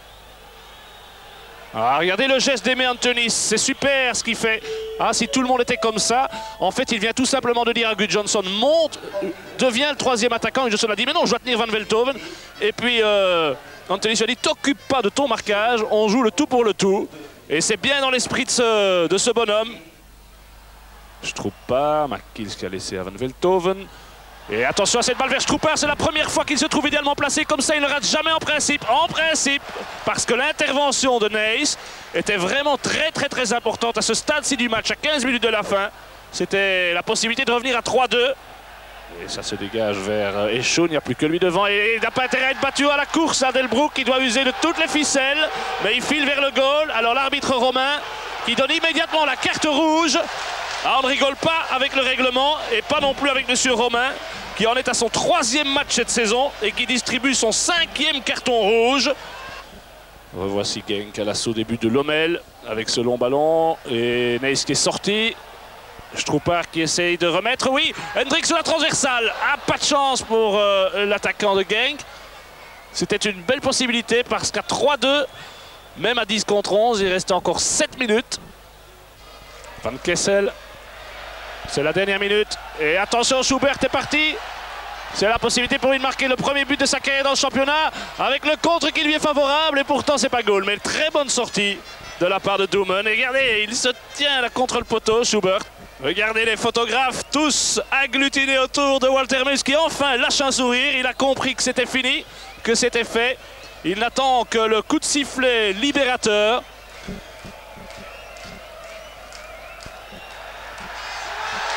Ah, regardez le geste d'Aimé Antonis, c'est super ce qu'il fait. Ah, si tout le monde était comme ça, en fait il vient tout simplement de dire à Gudjonsson, monte, devient le 3e attaquant. Gudjonsson a dit mais non, je dois tenir Van Velthoven. Et puis Antonis a dit t'occupe pas de ton marquage, on joue le tout pour le tout. Et c'est bien dans l'esprit de ce bonhomme. Je trouve pas, McKills qui a laissé à Van Velthoven. Et attention à cette balle vers Strupar, c'est la première fois qu'il se trouve idéalement placé, comme ça il ne rate jamais en principe, parce que l'intervention de Neis était vraiment très importante à ce stade-ci du match, à 15 minutes de la fin. C'était la possibilité de revenir à 3-2. Et ça se dégage vers Echoun, il n'y a plus que lui devant, et il n'a pas intérêt à être battu à la course à Delbroek qui doit user de toutes les ficelles, mais il file vers le goal. Alors l'arbitre romain qui donne immédiatement la carte rouge. Ah, on ne rigole pas avec le règlement et pas non plus avec monsieur Romain qui en est à son 3e match cette saison et qui distribue son 5e carton rouge. Revoici Genk à l'assaut des buts de Lommel avec ce long ballon et Neis qui est sorti. Strupar qui essaye de remettre, oui, Hendricks sur la transversale. Ah, pas de chance pour l'attaquant de Genk. C'était une belle possibilité parce qu'à 3-2, même à 10 contre 11, il restait encore 7 minutes. Van Kessel. C'est la dernière minute. Et attention, Schubert est parti. C'est la possibilité pour lui de marquer le premier but de sa carrière dans le championnat. Avec le contre qui lui est favorable. Et pourtant, c'est pas goal. Mais très bonne sortie de la part de Doomen. Et regardez, il se tient là contre le poteau, Schubert. Regardez les photographes, tous agglutinés autour de Walter Meus qui enfin lâche un sourire. Il a compris que c'était fini, que c'était fait. Il n'attend que le coup de sifflet libérateur.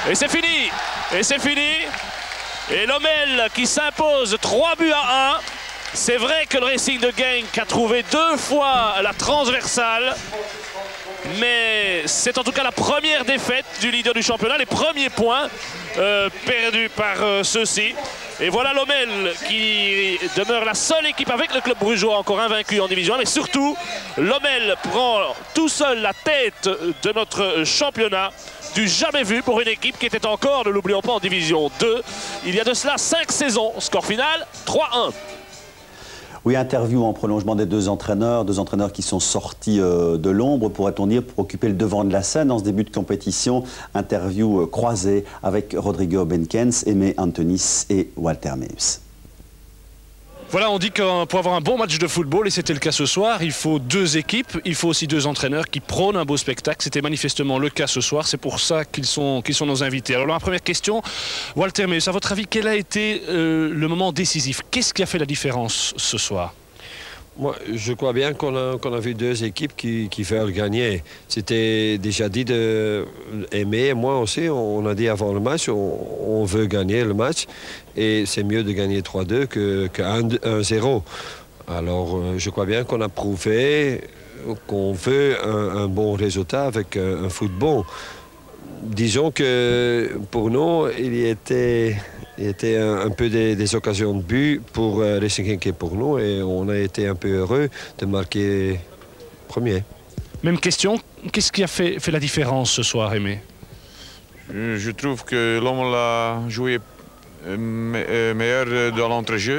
Et c'est fini. Et c'est fini. Et Lommel qui s'impose 3 buts à 1. C'est vrai que le Racing de Genk a trouvé 2 fois la transversale. Mais c'est en tout cas la première défaite du leader du championnat, les premiers points perdus par ceux-ci. Et voilà Lommel qui demeure la seule équipe avec le club brugeois encore invaincu en division 1. Mais surtout, Lommel prend tout seul la tête de notre championnat. Du jamais vu pour une équipe qui était encore, ne l'oublions pas, en division 2. Il y a de cela 5 saisons. Score final, 3-1. Oui, interview en prolongement des deux entraîneurs qui sont sortis de l'ombre, pourrait-on dire, pour occuper le devant de la scène en ce début de compétition. Interview croisée avec Rodrigo Benkens, Aimé Antonis et Walter Meus. Voilà, on dit que pour avoir un bon match de football, et c'était le cas ce soir, il faut 2 équipes, il faut aussi 2 entraîneurs qui prônent un beau spectacle. C'était manifestement le cas ce soir, c'est pour ça qu'ils sont nos invités. Alors la première question, Walter Meus, à votre avis, quel a été le moment décisif? Qu'est-ce qui a fait la différence ce soir? Moi, je crois bien qu'on a vu 2 équipes qui veulent gagner. C'était déjà dit d'Aimé et moi aussi, on a dit avant le match, on veut gagner le match. Et c'est mieux de gagner 3-2 que 1-0. Alors, je crois bien qu'on a prouvé qu'on veut un bon résultat avec un football. Disons que pour nous, il y était un peu des occasions de but pour Racing Genk et pour nous, et on a été un peu heureux de marquer premier. Même question, qu'est-ce qui a fait la différence ce soir, Aimé? Je trouve que l'homme a joué meilleur dans l'entrejeu.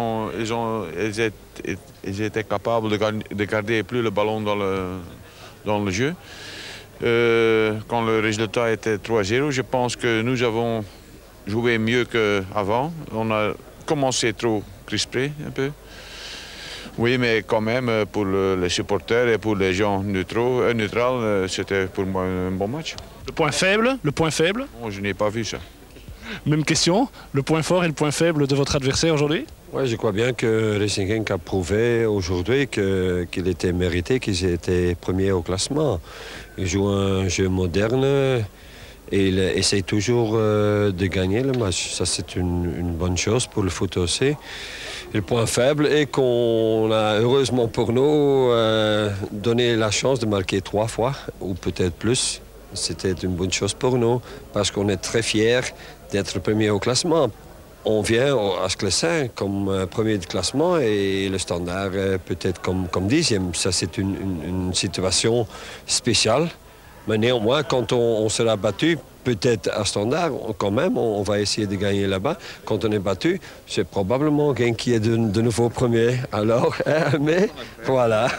Ils étaient capables de garder plus le ballon dans le jeu. Quand le résultat était 3-0, je pense que nous avons joué mieux qu'avant. On a commencé trop crispé un peu. Oui, mais quand même, pour les supporters et pour les gens neutrales, c'était pour moi un bon match. Le point faible? Non, je n'ai pas vu ça. Même question, le point fort et le point faible de votre adversaire aujourd'hui? Oui, je crois bien que Racing Genk a prouvé aujourd'hui qu'il était mérité, qu'ils étaient premiers au classement. Ils jouent un jeu moderne et ils essayent toujours de gagner le match. Ça, c'est une bonne chose pour le foot aussi. Et le point faible est qu'on a, heureusement pour nous, donné la chance de marquer 3 fois, ou peut-être plus. C'était une bonne chose pour nous, parce qu'on est très fiers d'être premier au classement. On vient à Sclessin comme premier de classement et le Standard peut-être comme 10e. Ça, c'est une situation spéciale. Mais néanmoins, quand on sera battu, peut-être à Standard, quand même, on va essayer de gagner là-bas. Quand on est battu, c'est probablement Genk qui est de nouveau premier. Alors, mais voilà.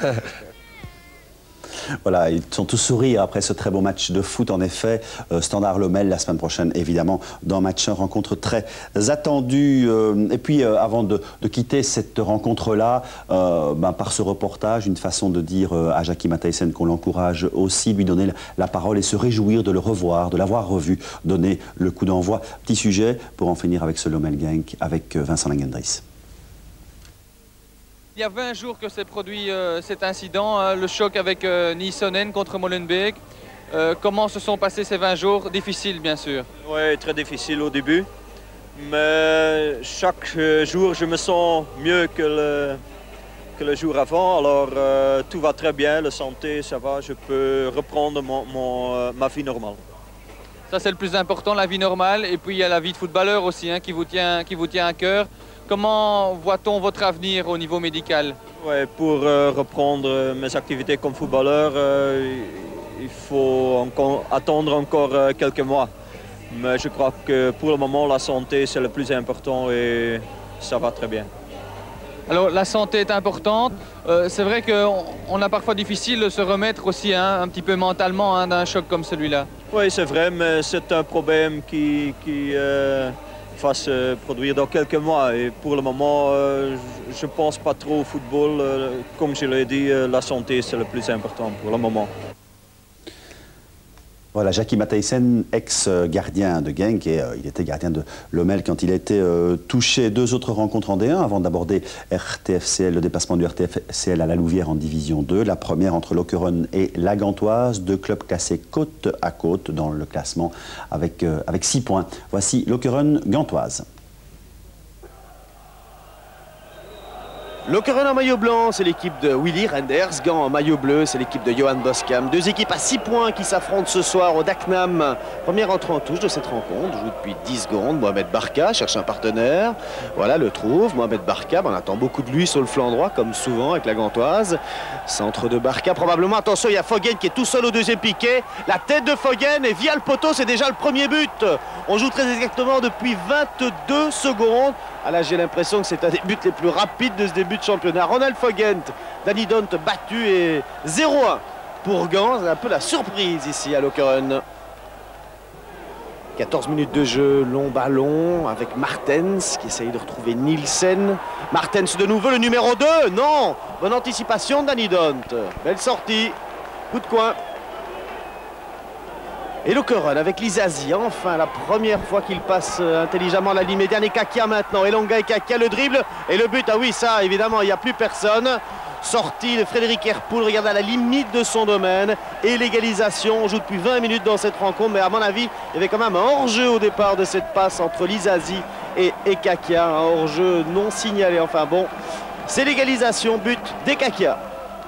Voilà, ils sont tous sourires après ce très beau match de foot. En effet, Standard Lommel la semaine prochaine, évidemment, dans match 1, rencontre très attendue. Et puis, avant de quitter cette rencontre-là, par ce reportage, une façon de dire à Jackie Matthijssen qu'on l'encourage aussi, lui donner la parole et se réjouir de le revoir, de l'avoir revu, donner le coup d'envoi. Petit sujet pour en finir avec ce Lommel Genk, avec Vincent Langendries. Il y a 20 jours que s'est produit cet incident, le choc avec Nisonen contre Molenbeek. Comment se sont passés ces 20 jours? Difficiles, bien sûr. Oui, très difficile au début. Mais chaque jour, je me sens mieux que le jour avant. Alors, tout va très bien, la santé, ça va. Je peux reprendre ma vie normale. Ça, c'est le plus important, la vie normale. Et puis, il y a la vie de footballeur aussi, qui vous tient à cœur. Comment voit-on votre avenir au niveau médical? Ouais, pour reprendre mes activités comme footballeur, il faut attendre encore quelques mois. Mais je crois que pour le moment, la santé, c'est le plus important et ça va très bien. Alors, la santé est importante. C'est vrai qu'on a parfois difficile de se remettre aussi un petit peu mentalement d'un choc comme celui-là. Oui, c'est vrai, mais c'est un problème qui va se produire dans quelques mois. Et pour le moment, je ne pense pas trop au football. Comme je l'ai dit, la santé, c'est le plus important pour le moment. Voilà, Jackie Matthijssen, ex-gardien de Genk, et il était gardien de Lommel quand il a été touché. 2 autres rencontres en D1 avant d'aborder RTFCL, le déplacement du RTFCL à la Louvière en Division 2. La première entre Lokeren et la Gantoise, 2 clubs classés côte à côte dans le classement avec 6 points. Voici Lokeren-Gantoise. Lokeren en maillot blanc, c'est l'équipe de Willy Renders. Gant en maillot bleu, c'est l'équipe de Johan Boskam. 2 équipes à 6 points qui s'affrontent ce soir au Daknam. Première entrée en touche de cette rencontre, joue depuis 10 secondes. Mohamed Barka cherche un partenaire. Voilà, le trouve. Mohamed Barka, on attend beaucoup de lui sur le flanc droit, comme souvent avec la Gantoise. Centre de Barka, probablement. Attention, il y a Foggen qui est tout seul au deuxième piqué. La tête de Foggen et via le poteau, c'est déjà le premier but. On joue très exactement depuis 22 secondes. Ah là, j'ai l'impression que c'est un des buts les plus rapides de ce début de championnat. Ronald Fogent, Danny Dont battu et 0-1 pour Gand. C'est un peu la surprise ici à Lokeren. 14 minutes de jeu, long ballon avec Martens qui essaye de retrouver Nielsen. Martens de nouveau, le numéro 2. Non, bonne anticipation de Danny Dont. Belle sortie, coup de coin. Et Lokeren avec Lizazi, enfin la première fois qu'il passe intelligemment la ligne médiane. Et Kakia maintenant, Elonga et Kakia, le dribble et le but. Ah oui, ça évidemment, il n'y a plus personne. Sortie de Frédéric Herpoul, regardez à la limite de son domaine. Et l'égalisation, on joue depuis 20 minutes dans cette rencontre. Mais à mon avis, il y avait quand même un hors-jeu au départ de cette passe entre Lizazi et Kakia. Un hors-jeu non signalé, enfin bon. C'est l'égalisation, but d'Ekakia.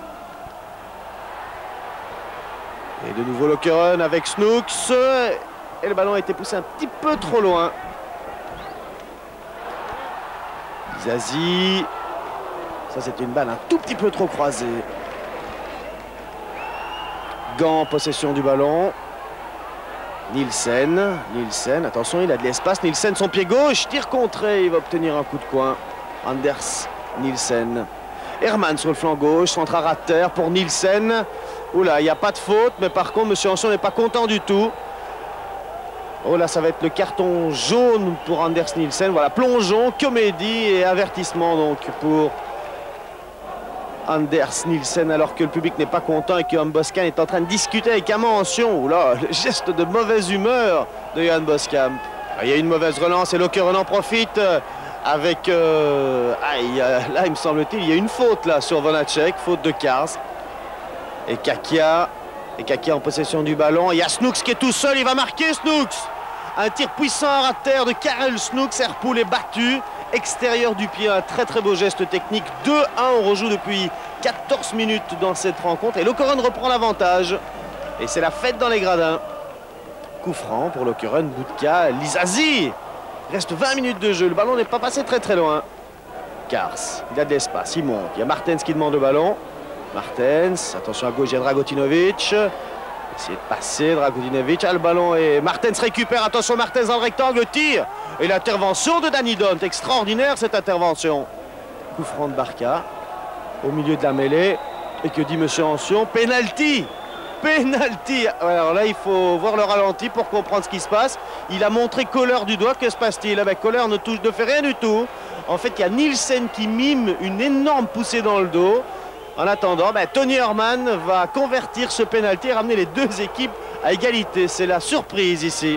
Et de nouveau Lokeren avec Snooks. Et le ballon a été poussé un petit peu trop loin. Zazie. Ça, c'était une balle un tout petit peu trop croisée. Gant en possession du ballon. Nielsen. Nielsen, attention, il a de l'espace. Nielsen, son pied gauche. Tir contré. Il va obtenir un coup de coin. Anders Nielsen. Herman sur le flanc gauche. Centre à terre pour Nielsen. Oula, il n'y a pas de faute, mais par contre, M. Ancien n'est pas content du tout. Oh là, ça va être le carton jaune pour Anders Nielsen. Voilà, plongeon, comédie et avertissement donc pour Anders Nielsen, alors que le public n'est pas content et que Johan Boskam est en train de discuter avec Amand Ancien. Oula, le geste de mauvaise humeur de Johan Boskam. Il y a une mauvaise relance et Lokeren en profite avec... là, il me semble-t-il, il y a une faute là sur Vonacek, faute de Kars. Et Kakia en possession du ballon. Il y a Snooks qui est tout seul, il va marquer Snooks. Un tir puissant à terre de Karel Snooks. Herpoul est battu. Extérieur du pied, un très très beau geste technique. 2-1, on rejoue depuis 14 minutes dans cette rencontre. Et Lokeren reprend l'avantage. Et c'est la fête dans les gradins. Coup franc pour Lokeren, Boudka, Lizazi. Il reste 20 minutes de jeu, le ballon n'est pas passé très très loin. Kars, il a de l'espace, il monte. Il y a Martens qui demande le ballon. Martens, attention à gauche, il y a Dragutinovic. Essayer de passer, Dragutinovic. Ah, le ballon et Martens récupère. Attention, Martens dans le rectangle, tire. Et l'intervention de Danny Dont. Extraordinaire cette intervention. Coup franc de Barka. Au milieu de la mêlée. Et que dit Monsieur Ancien? Penalty. Penalty. Alors là, il faut voir le ralenti pour comprendre ce qui se passe. Il a montré Kohler du doigt. Que se passe-t-il? Kohler ne fait rien du tout. En fait, il y a Nielsen qui mime une énorme poussée dans le dos. En attendant, Tony Herman va convertir ce pénalty et ramener les deux équipes à égalité. C'est la surprise ici.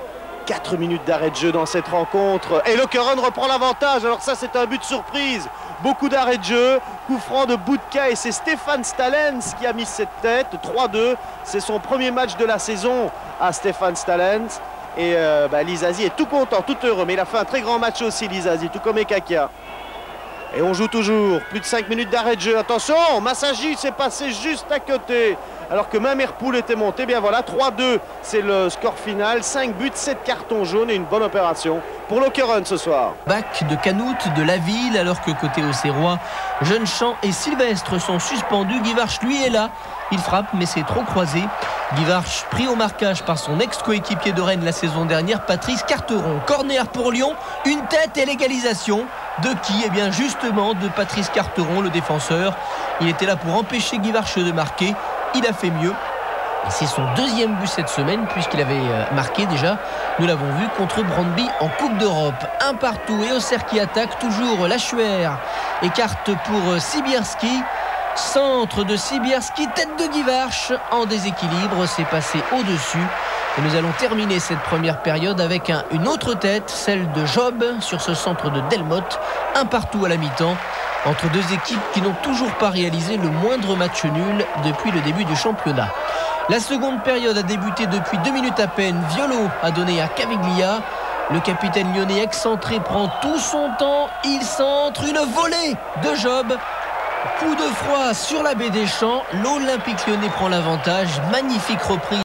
4 minutes d'arrêt de jeu dans cette rencontre. Et Lokeren reprend l'avantage. Alors ça, c'est un but surprise. Beaucoup d'arrêts de jeu. Coup franc de Boudka et c'est Stefan Stalens qui a mis cette tête. 3-2. C'est son premier match de la saison à Stefan Stalens. Et Lizazi est tout content, tout heureux. Mais il a fait un très grand match aussi, Lizazi, tout comme Kakia. Et on joue toujours, plus de 5 minutes d'arrêt de jeu. Attention, Massagi s'est passé juste à côté. Alors que même Herpoul était monté. Bien voilà, 3-2, c'est le score final. 5 buts, 7 cartons jaunes et une bonne opération pour Lokeren ce soir. Bac de Canout de la ville, alors que côté Auxerrois, Jeunechamp et Sylvestre sont suspendus. Guivarch, lui, est là. Il frappe, mais c'est trop croisé. Guivarch pris au marquage par son ex-coéquipier de Rennes la saison dernière, Patrice Carteron. Corner pour Lyon, une tête et l'égalisation. De qui? Eh bien justement de Patrice Carteron, le défenseur. Il était là pour empêcher Guivarch de marquer. Il a fait mieux. Et c'est son deuxième but cette semaine puisqu'il avait marqué déjà, nous l'avons vu, contre Brøndby en Coupe d'Europe. 1-1 et Auxerre qui attaque, toujours Lachuer écarte pour Sibierski. Centre de Sibierski, tête de Guivarch en déséquilibre, c'est passé au-dessus. Et nous allons terminer cette première période avec une autre tête, celle de Job, sur ce centre de Delmotte. Un partout à la mi-temps, entre deux équipes qui n'ont toujours pas réalisé le moindre match nul depuis le début du championnat. La seconde période a débuté depuis 2 minutes à peine. Violo a donné à Caviglia. Le capitaine lyonnais excentré prend tout son temps. Il centre, une volée de Job. Coup de froid sur la baie des Champs. L'Olympique lyonnais prend l'avantage. Magnifique reprise.